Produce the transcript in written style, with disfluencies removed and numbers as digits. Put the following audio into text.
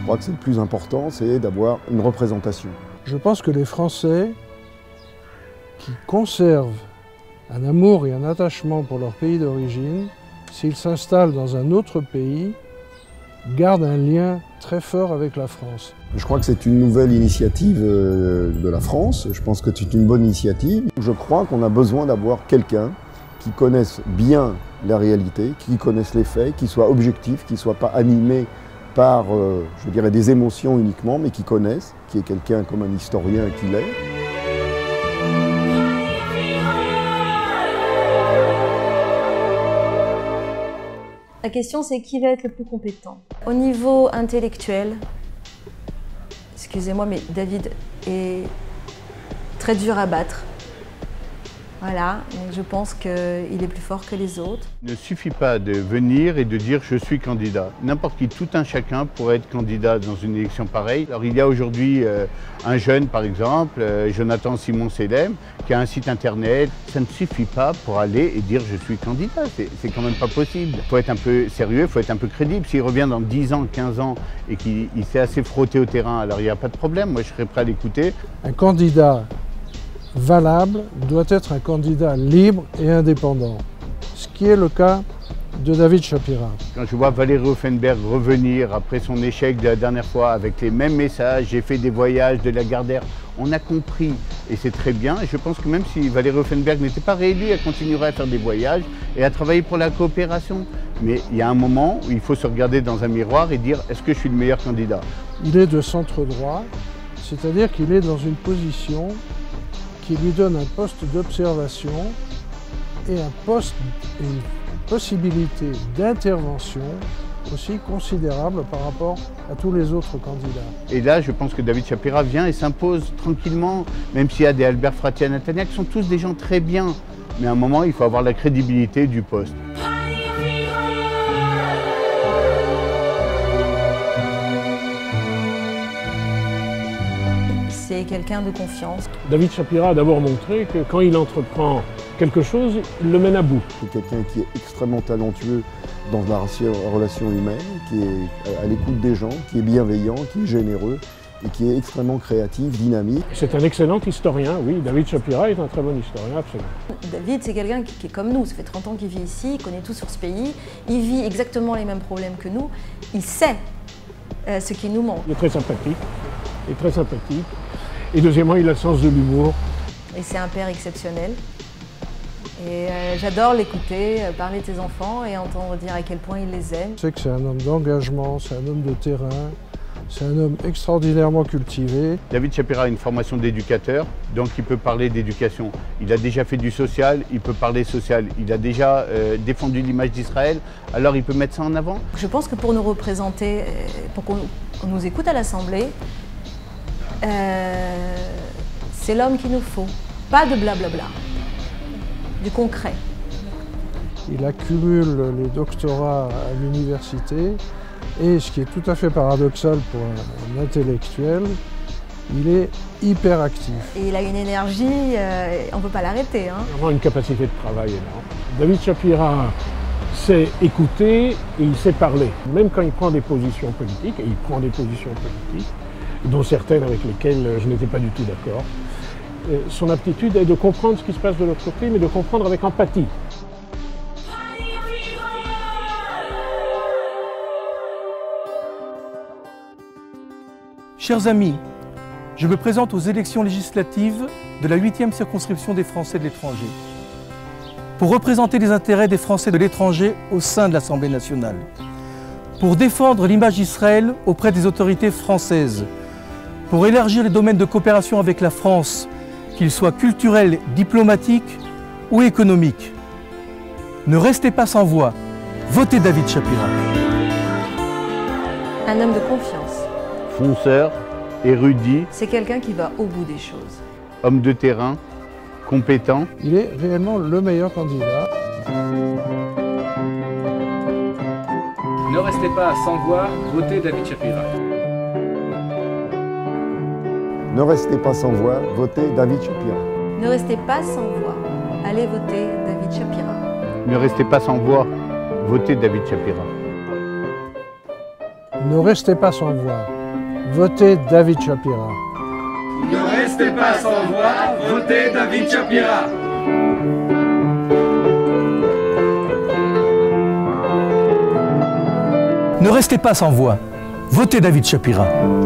crois que c'est le plus important, c'est d'avoir une représentation. Je pense que les Français qui conservent un amour et un attachement pour leur pays d'origine, s'ils s'installent dans un autre pays, gardent un lien très fort avec la France. Je crois que c'est une nouvelle initiative de la France. Je pense que c'est une bonne initiative. Je crois qu'on a besoin d'avoir quelqu'un qui connaisse bien la réalité, qui connaisse les faits, qui soit objectif, qui ne soit pas animé par, je dirais, des émotions uniquement, mais qui connaisse, qui est quelqu'un comme un historien qu'il est. La question, c'est qui va être le plus compétent. Au niveau intellectuel, excusez-moi, mais David est très dur à battre. Voilà, donc je pense qu'il est plus fort que les autres. Il ne suffit pas de venir et de dire « je suis candidat ». N'importe qui, tout un chacun pourrait être candidat dans une élection pareille. Alors il y a aujourd'hui un jeune, par exemple, Jonathan Simon-Selem, qui a un site internet. Ça ne suffit pas pour aller et dire « je suis candidat ». C'est quand même pas possible. Il faut être un peu sérieux, il faut être un peu crédible. S'il revient dans 10 ans, 15 ans et qu'il s'est assez frotté au terrain, alors il n'y a pas de problème. Moi, je serais prêt à l'écouter. Un candidat valable doit être un candidat libre et indépendant, ce qui est le cas de David Chapira. Quand je vois Valérie Offenberg revenir après son échec de la dernière fois avec les mêmes messages, j'ai fait des voyages de Lagardère, on a compris et c'est très bien. Et je pense que même si Valérie Offenberg n'était pas réélue, elle continuerait à faire des voyages et à travailler pour la coopération. Mais il y a un moment où il faut se regarder dans un miroir et dire est-ce que je suis le meilleur candidat? Il est de centre droit, c'est-à-dire qu'il est dans une position qui lui donne un poste d'observation et une possibilité d'intervention aussi considérable par rapport à tous les autres candidats. Et là, je pense que David Chapira vient et s'impose tranquillement, même s'il y a des Albert Frati à Natania, qui sont tous des gens très bien. Mais à un moment, il faut avoir la crédibilité du poste. C'est quelqu'un de confiance. David Chapira a d'abord montré que quand il entreprend quelque chose, il le mène à bout. C'est quelqu'un qui est extrêmement talentueux dans la relation humaine, qui est à l'écoute des gens, qui est bienveillant, qui est généreux et qui est extrêmement créatif, dynamique. C'est un excellent historien, oui. David Chapira est un très bon historien, absolument. David, c'est quelqu'un qui est comme nous. Ça fait 30 ans qu'il vit ici, il connaît tout sur ce pays. Il vit exactement les mêmes problèmes que nous. Il sait ce qui nous manque. Il est très sympathique. Il est très sympathique. Et deuxièmement, il a le sens de l'humour. Et c'est un père exceptionnel. Et j'adore l'écouter, parler de ses enfants et entendre dire à quel point il les aime. Je sais que c'est un homme d'engagement, c'est un homme de terrain, c'est un homme extraordinairement cultivé. David Chapira a une formation d'éducateur, donc il peut parler d'éducation. Il a déjà fait du social, il peut parler social. Il a déjà défendu l'image d'Israël, alors il peut mettre ça en avant. Je pense que pour nous représenter, pour qu'on nous écoute à l'Assemblée, c'est l'homme qu'il nous faut. Pas de blablabla, du concret. Il accumule les doctorats à l'université et, ce qui est tout à fait paradoxal pour un intellectuel, il est hyper actif. Et il a une énergie, on ne peut pas l'arrêter. Hein. Vraiment une capacité de travail énorme. David Chapira sait écouter et il sait parler. Même quand il prend des positions politiques, et il prend des positions politiques, dont certaines avec lesquelles je n'étais pas du tout d'accord, son aptitude est de comprendre ce qui se passe de l'autre côté, mais de comprendre avec empathie. Chers amis, je me présente aux élections législatives de la 8e circonscription des Français de l'étranger, pour représenter les intérêts des Français de l'étranger au sein de l'Assemblée nationale, pour défendre l'image d'Israël auprès des autorités françaises, pour élargir les domaines de coopération avec la France, qu'ils soient culturels, diplomatiques ou économiques. Ne restez pas sans voix, votez David Chapira. Un homme de confiance. Fonceur, érudit, C'est quelqu'un qui va au bout des choses. homme de terrain, compétent. Il est réellement le meilleur candidat. Ne restez pas sans voix, votez David Chapira. Ne restez pas sans voix, votez David Chapira. Ne restez pas sans voix. Allez voter David Chapira. Ne restez pas sans voix, votez David Chapira. Ne restez pas sans voix. Votez David Chapira. Ne restez pas sans voix, votez David Chapira. Ne restez pas sans voix. Votez David Chapira.